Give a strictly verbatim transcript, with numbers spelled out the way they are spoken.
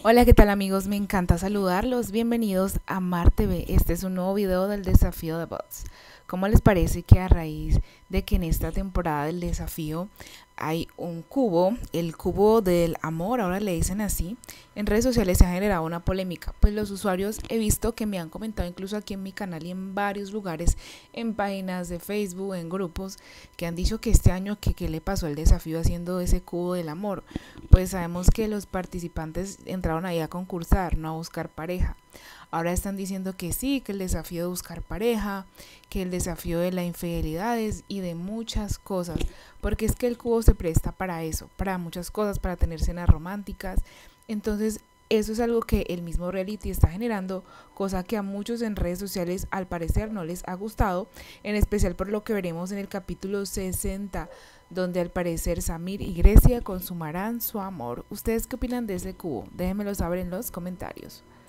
Hola, ¿qué tal amigos? Me encanta saludarlos. Bienvenidos a Mar T V. Este es un nuevo video del desafío de bots. ¿Cómo les parece que a raíz de que en esta temporada del desafío hay un cubo, el cubo del amor, ahora le dicen así, en redes sociales se ha generado una polémica? Pues los usuarios he visto que me han comentado incluso aquí en mi canal y en varios lugares, en páginas de Facebook, en grupos, que han dicho que este año que qué le pasó al desafío haciendo ese cubo del amor. Pues sabemos que los participantes entraron ahí a concursar, no a buscar pareja. Ahora están diciendo que sí, que el desafío de buscar pareja, que el desafío de las infidelidades y de muchas cosas, porque es que el cubo se presta para eso, para muchas cosas, para tener cenas románticas. Entonces eso es algo que el mismo reality está generando, cosa que a muchos en redes sociales al parecer no les ha gustado, en especial por lo que veremos en el capítulo sesenta, donde al parecer Samir y Grecia consumarán su amor. ¿Ustedes qué opinan de ese cubo? Déjenmelo saber en los comentarios.